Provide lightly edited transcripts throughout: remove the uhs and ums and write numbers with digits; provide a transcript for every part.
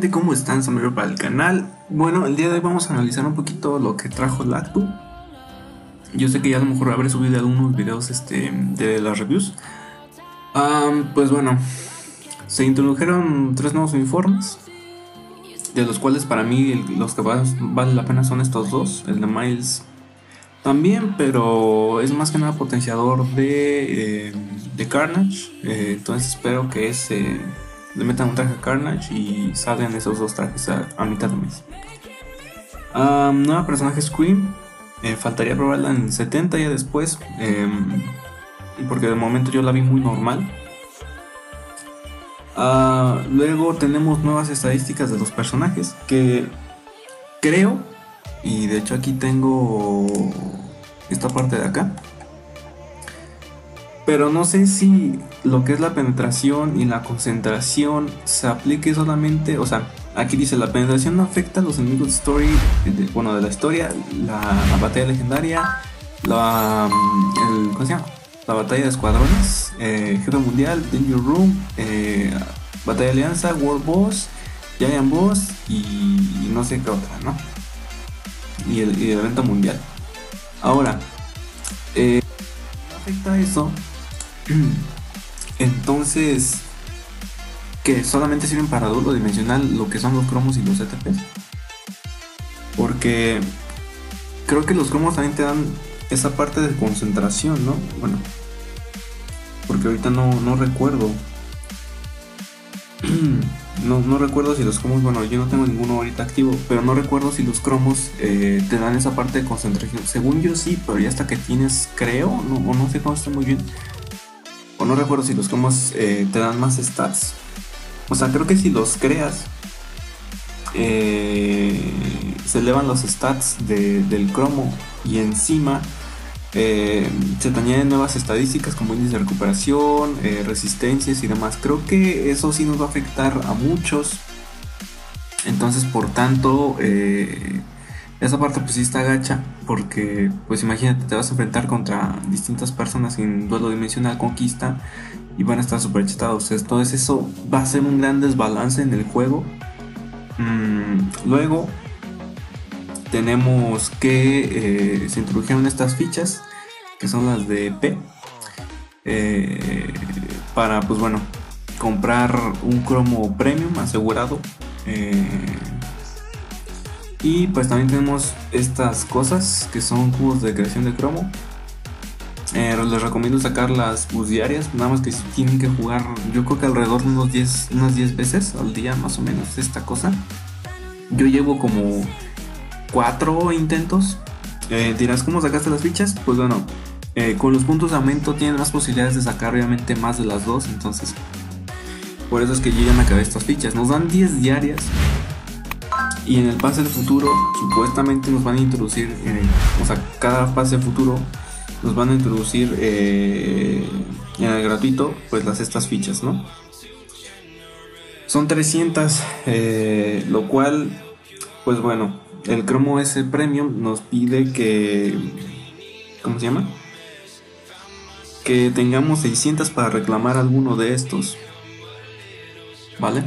gente? ¿Cómo están? Samiro para el canal. Bueno, el día de hoy vamos a analizar un poquito lo que trajo el Actu. Yo sé que ya a lo mejor habré subido algunos videos de las reviews. Pues bueno, se introdujeron tres nuevos uniformes, de los cuales para mí los que vale la pena son estos dos. El de Miles también, pero es más que nada potenciador de Carnage. Entonces espero que le metan un traje a Carnage y salgan esos dos trajes a mitad de mes. Nueva personaje Scream. Faltaría probarla en 70 ya después, porque de momento yo la vi muy normal. Luego tenemos nuevas estadísticas de los personajes que creo, y de hecho aquí tengo esta parte de acá, pero no sé si lo que es la penetración y la concentración se aplique solamente, o sea, aquí dice la penetración no afecta a los enemigos de story, de la historia, la batalla legendaria, ¿cómo se llama? La batalla de escuadrones, jefe mundial, Danger Room, batalla de alianza, World Boss, Giant Boss y no sé qué otra, ¿no? Y el evento mundial. Ahora, no afecta eso. Entonces, que solamente sirven para duelo dimensional lo que son los cromos y los ETPs. Porque creo que los cromos también te dan esa parte de concentración, ¿no? Bueno, porque ahorita no recuerdo. No recuerdo si los cromos, bueno, yo no tengo ninguno ahorita activo, pero no recuerdo si los cromos te dan esa parte de concentración. Según yo sí, pero ya hasta que tienes, creo, no sé cómo está muy bien. O no recuerdo si los cromos te dan más stats. O sea, creo que si los creas, se elevan los stats del cromo y encima se te añaden nuevas estadísticas como índice de recuperación, resistencias y demás. Creo que eso sí nos va a afectar a muchos. Entonces, por tanto, esa parte pues sí está gacha, porque pues imagínate, te vas a enfrentar contra distintas personas en duelo dimensional conquista y van a estar super chetados. Entonces eso va a ser un gran desbalance en el juego. Luego tenemos que se introdujeron estas fichas que son las de P, para pues bueno, comprar un cromo premium asegurado. Y pues también tenemos estas cosas que son cubos de creación de cromo. Les recomiendo sacar las bus diarias, nada más que si tienen que jugar, yo creo que alrededor de unas 10 veces al día más o menos esta cosa. Yo llevo como 4 intentos. Dirás, ¿cómo sacaste las fichas? Pues bueno, con los puntos de aumento tienen más posibilidades de sacar obviamente más de las dos. Entonces por eso es que yo ya me acabé estas fichas. Nos dan 10 diarias. Y en el pase de futuro supuestamente nos van a introducir, o sea, cada pase de futuro nos van a introducir en el gratuito pues estas fichas, ¿no? Son 300, lo cual pues bueno, el Cromo S Premium nos pide que, ¿cómo se llama? Que tengamos 600 para reclamar alguno de estos, ¿vale?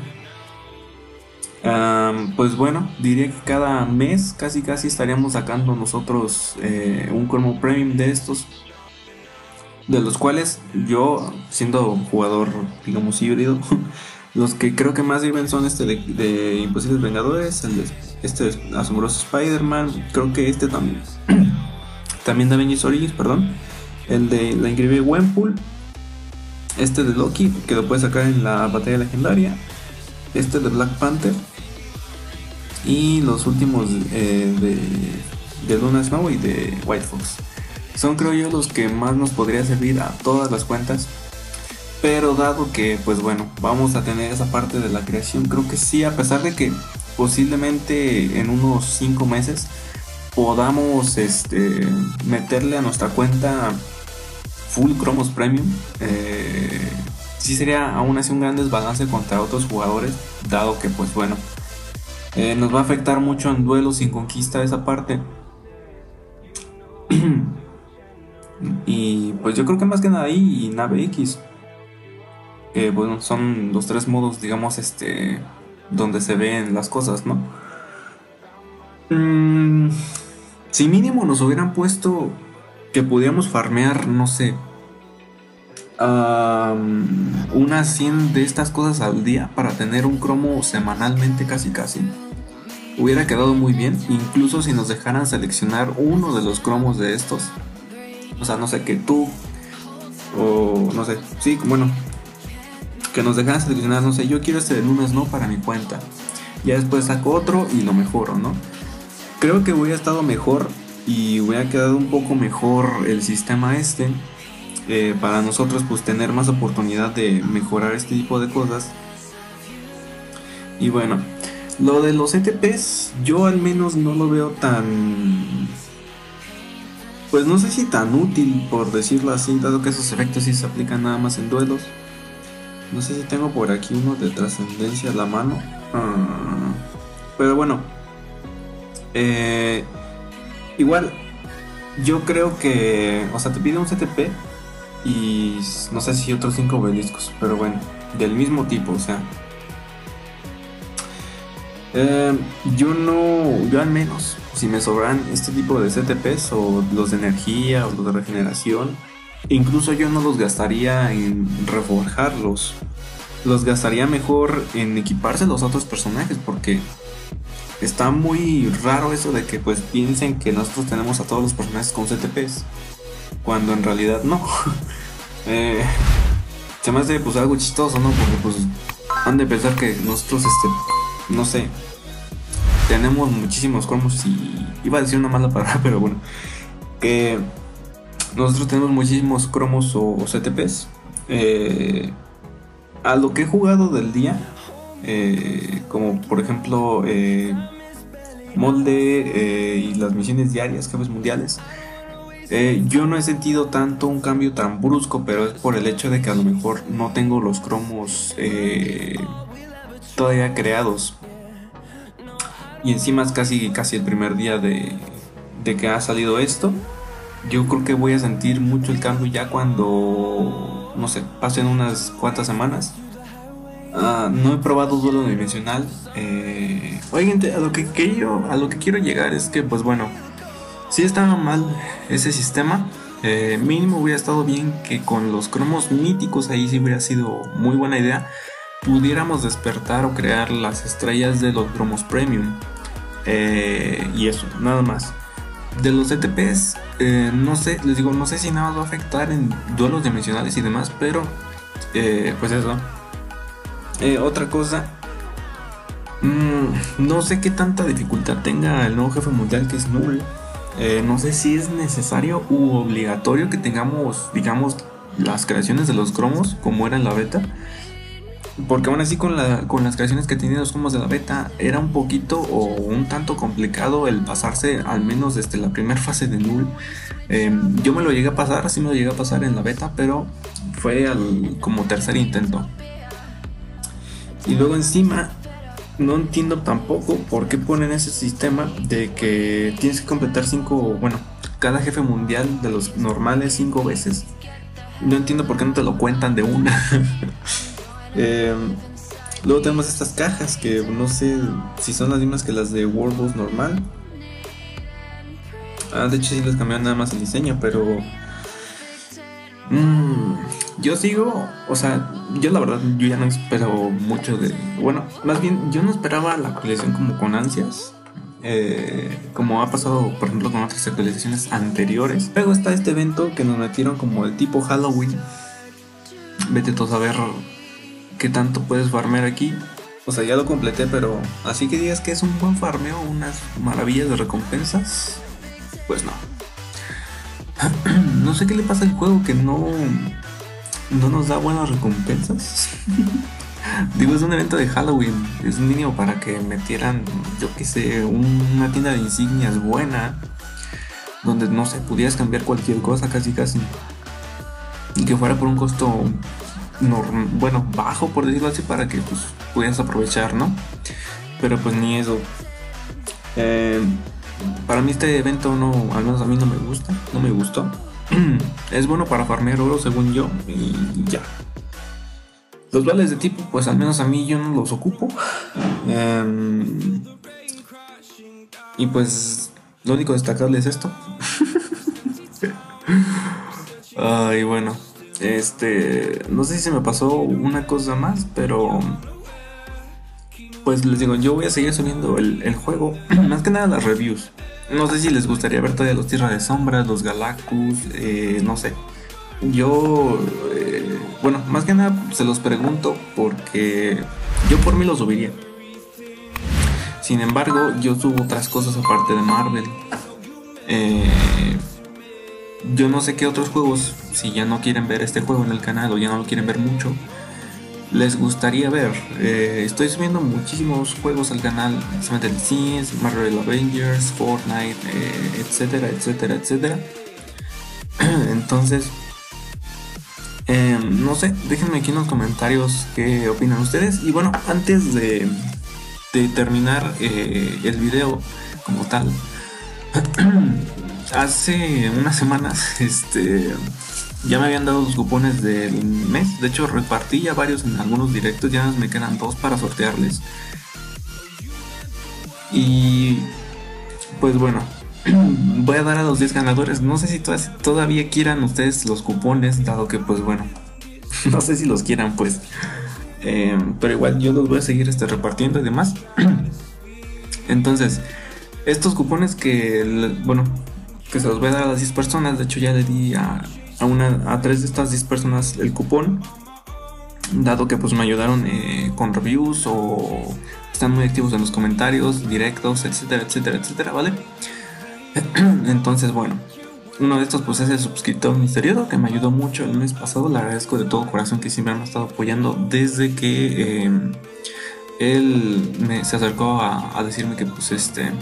Pues bueno, diría que cada mes casi estaríamos sacando nosotros un cromo premium de estos, de los cuales yo, siendo jugador digamos híbrido, los que creo que más sirven son de Imposibles Vengadores, el de Asombroso Spider-Man, creo que también también de Avengers Origins, perdón, el de la increíble Gwenpool, de Loki, que lo puedes sacar en la batalla legendaria, de Black Panther, y los últimos de Luna Snow y de White Fox. Son, creo yo, los que más nos podría servir a todas las cuentas. Pero dado que pues bueno, vamos a tener esa parte de la creación, creo que sí, a pesar de que posiblemente en unos 5 meses podamos meterle a nuestra cuenta full cromos premium, sí sería aún así un gran desbalance contra otros jugadores, dado que pues bueno, nos va a afectar mucho en duelos sin conquista esa parte. Y pues yo creo que más que nada ahí y nave X, bueno, son los tres modos, digamos, donde se ven las cosas, ¿no? Mm, si mínimo nos hubieran puesto que pudiéramos farmear, no sé, unas 100 de estas cosas al día para tener un cromo semanalmente casi casi, hubiera quedado muy bien, incluso si nos dejaran seleccionar uno de los cromos de estos. O sea, no sé, que tú, o no sé, sí, bueno, que nos dejaran seleccionar, no sé, yo quiero este de lunes, no, para mi cuenta. Ya después saco otro y lo mejoro, ¿no? Creo que hubiera estado mejor y hubiera quedado un poco mejor el sistema este. Para nosotros pues tener más oportunidad de mejorar este tipo de cosas. Y bueno, lo de los ETPs yo al menos no lo veo tan, pues no sé si tan útil, por decirlo así, dado que esos efectos sí se aplican nada más en duelos. No sé si tengo por aquí uno de trascendencia a la mano. Pero bueno, eh, igual yo creo que, o sea, te pide un CTP y no sé si otros 5 obeliscos, pero bueno, del mismo tipo, o sea. Yo al menos, si me sobran este tipo de CTPs o los de energía o los de regeneración, incluso yo no los gastaría en reforjarlos, los gastaría mejor en equiparse los otros personajes, porque está muy raro eso de que pues piensen que nosotros tenemos a todos los personajes con CTPs, cuando en realidad no. Eh, Se me hace pues algo chistoso, ¿no? Porque pues han de pensar que nosotros, no sé, tenemos muchísimos cromos y iba a decir una mala palabra, pero bueno, que nosotros tenemos muchísimos cromos o CTPs. A lo que he jugado del día, como por ejemplo molde y las misiones diarias, jefes mundiales, yo no he sentido tanto un cambio tan brusco, pero es por el hecho de que a lo mejor no tengo los cromos todavía creados. Y encima es casi el primer día de que ha salido esto. Yo creo que voy a sentir mucho el cambio ya cuando, no sé, pasen unas cuantas semanas. No he probado duelo dimensional. Oigan, a lo que quiero llegar es que, pues bueno, sí estaba mal ese sistema. Mínimo hubiera estado bien que con los cromos míticos ahí sí hubiera sido muy buena idea. Pudiéramos despertar o crear las estrellas de los cromos premium. Y eso, nada más. De los ETPs, no sé, les digo, no sé si nada más va a afectar en duelos dimensionales y demás, pero pues eso. Otra cosa, no sé qué tanta dificultad tenga el nuevo jefe mundial, que es Null. No sé si es necesario u obligatorio que tengamos, digamos, las creaciones de los cromos como era en la beta. Porque aún así con las creaciones que tenían los cromos de la beta era un poquito o un tanto complicado el pasarse al menos desde la primera fase de Null. Yo me lo llegué a pasar, así me lo llegué a pasar en la beta, pero fue como tercer intento. Y luego encima no entiendo tampoco por qué ponen ese sistema de que tienes que completar 5, bueno, cada jefe mundial de los normales 5 veces. No entiendo por qué no te lo cuentan de una. Luego tenemos estas cajas que no sé si son las mismas que las de World Boss normal. De hecho sí les cambiaron nada más el diseño, pero yo sigo, o sea, yo la verdad yo ya no espero mucho de, bueno, más bien yo no esperaba la actualización como con ansias. Como ha pasado por ejemplo con otras actualizaciones anteriores. Luego está este evento que nos metieron como el tipo Halloween. Vete todos a ver qué tanto puedes farmear aquí. O sea, ya lo completé, pero así que digas que es un buen farmeo, unas maravillas de recompensas, pues no. No sé qué le pasa al juego que no nos da buenas recompensas. Digo, es un evento de Halloween, es mínimo para que metieran, yo qué sé, una tienda de insignias buena, donde no sé, pudieras cambiar cualquier cosa casi y que fuera por un costo bueno, bajo, por decirlo así, para que pues pudieras aprovechar, ¿no? Pero pues ni eso. Para mí este evento no, al menos a mí no me gusta, no me gustó. Es bueno para farmear oro según yo y ya. Los vales de tipo, pues al menos a mí yo no los ocupo. Y pues lo único destacable es esto. Ay, bueno. No sé si se me pasó una cosa más, pero pues les digo, yo voy a seguir subiendo el juego. Más que nada las reviews. No sé si les gustaría ver todavía los Tierra de Sombras, los Galactus, no sé. Yo, bueno, más que nada se los pregunto porque yo por mí los subiría. Sin embargo, yo subo otras cosas aparte de Marvel. Yo no sé qué otros juegos, si ya no quieren ver este juego en el canal o ya no lo quieren ver mucho, les gustaría ver. Estoy subiendo muchísimos juegos al canal, especialmente el Sims, Marvel Avengers, Fortnite, etcétera, etcétera, etcétera. Entonces, no sé, déjenme aquí en los comentarios qué opinan ustedes. Y bueno, antes de terminar el video como tal, hace unas semanas ya me habían dado los cupones del mes. De hecho repartí ya varios en algunos directos, ya me quedan 2 para sortearles. Y pues bueno, voy a dar a los 10 ganadores. No sé si todavía quieran ustedes los cupones, dado que pues bueno, no sé si los quieran pues. Pero igual yo los voy a seguir repartiendo y demás. Entonces, estos cupones que, bueno, que se los voy a dar a las 10 personas. De hecho ya le di a 3 de estas 10 personas el cupón, dado que pues me ayudaron con reviews o están muy activos en los comentarios, directos, etcétera, etcétera, etcétera, ¿vale? Entonces, bueno, uno de estos pues es el suscriptor misterioso que me ayudó mucho el mes pasado. Le agradezco de todo corazón que siempre me ha estado apoyando desde que él se acercó a decirme que pues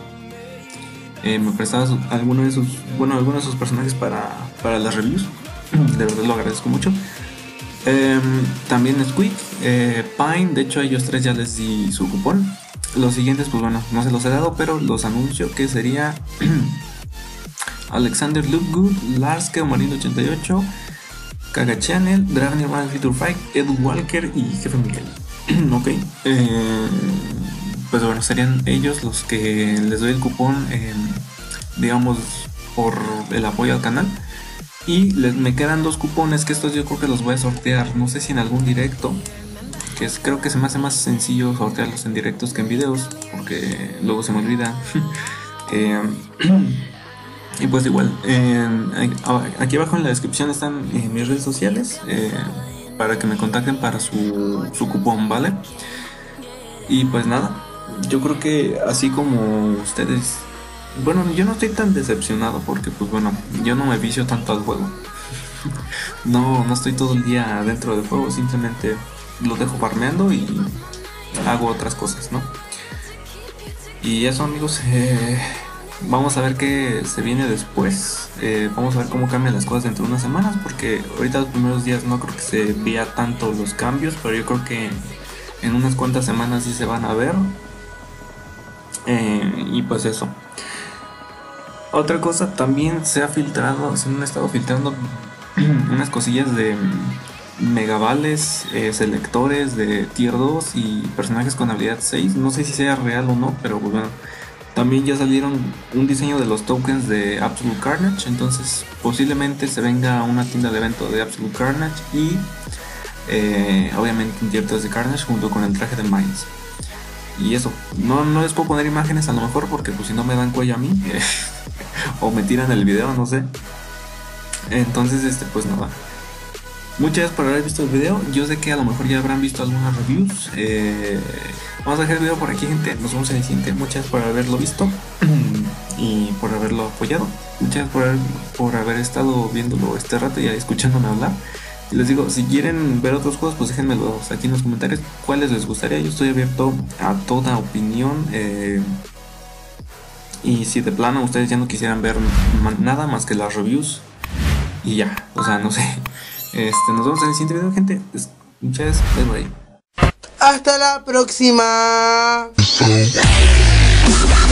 me prestaba algunos de sus personajes para las reviews. De verdad lo agradezco mucho. También Squeak, Pine, de hecho a ellos 3 ya les di su cupón. Los siguientes pues bueno, no se los he dado, pero los anuncio, que sería Alexander Lookgood, Larske Marino 88, Kaga Channel, Draven Ryan Feature Fight, Ed Walker y Jefe Miguel. Ok, pues bueno, serían ellos los que les doy el cupón, digamos, por el apoyo al canal. Y me quedan 2 cupones, que estos yo creo que los voy a sortear, no sé si en algún directo, que creo que se me hace más sencillo sortearlos en directos que en videos, porque luego se me olvida. Y pues igual, aquí abajo en la descripción están mis redes sociales, para que me contacten para su cupón, ¿vale? Y pues nada, yo creo que así como ustedes, bueno, yo no estoy tan decepcionado porque pues bueno, yo no me vicio tanto al juego. No estoy todo el día dentro del juego, simplemente lo dejo farmeando y hago otras cosas, ¿no? Y eso, amigos, vamos a ver qué se viene después. Vamos a ver cómo cambian las cosas dentro de unas semanas, porque ahorita los primeros días no creo que se vea tanto los cambios, pero yo creo que en unas cuantas semanas sí se van a ver. Y pues eso. Otra cosa, también se han estado filtrando unas cosillas de megavales, selectores de tier 2 y personajes con habilidad 6. No sé si sea real o no, pero pues bueno. También ya salieron un diseño de los tokens de Absolute Carnage, entonces posiblemente se venga una tienda de evento de Absolute Carnage y obviamente un tier 3 de Carnage junto con el traje de Miles. Y eso, no les puedo poner imágenes a lo mejor porque pues si no me dan cuello a mí o me tiran el video, no sé. Entonces pues nada. Muchas gracias por haber visto el video. Yo sé que a lo mejor ya habrán visto algunas reviews. Vamos a dejar el video por aquí, gente. Nos vemos en el siguiente. Muchas gracias por haberlo visto y por haberlo apoyado. Muchas gracias por haber estado viéndolo este rato y escuchándome hablar. Y les digo, si quieren ver otros juegos, pues déjenmelos aquí en los comentarios cuáles les gustaría. Yo estoy abierto a toda opinión. Y si de plano ustedes ya no quisieran ver nada más que las reviews y ya, o sea, no sé. Nos vemos en el siguiente video, gente. Muchas gracias, bye bye. Hasta la próxima.